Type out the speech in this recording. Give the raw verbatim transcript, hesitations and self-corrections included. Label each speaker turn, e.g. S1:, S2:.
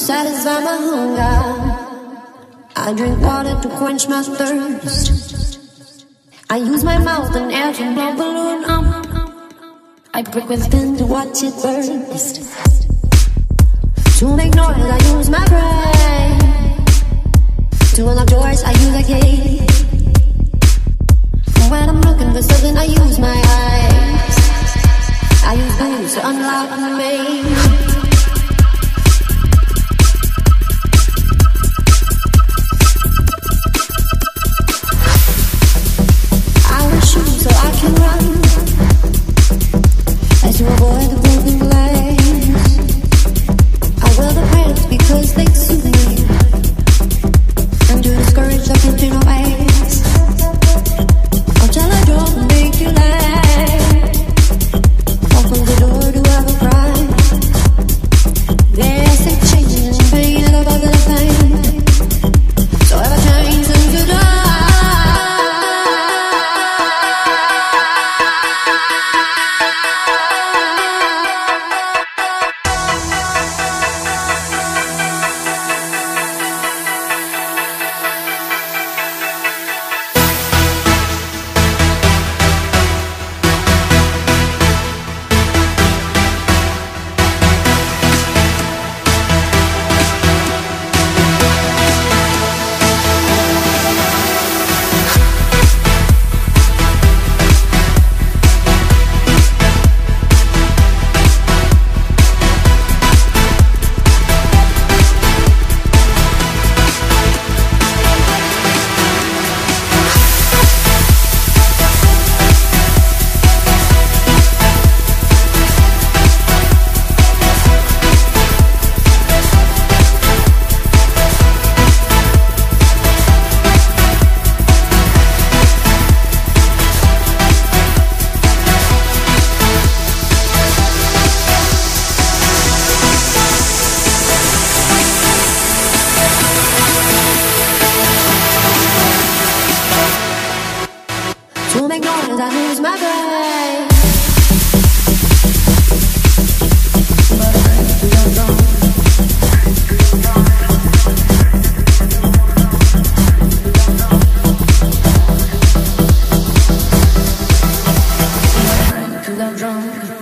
S1: satisfy my hunger. I drink water to quench my thirst. I use my mouth and air to blow balloon up. I break within to watch it burst. To make noise, I use my brain. To unlock doors, I use a key. When I'm looking for something, I use my eyes. I use booze to unlock me. So I can run as to avoid the broken glass. I wear the pants because they suit me, and to discourage the tempting of ass. I'll tell a joke and make you laugh. Open the door to have a cry. There's a change in pain and above the pain. So ever change into die. Drunk.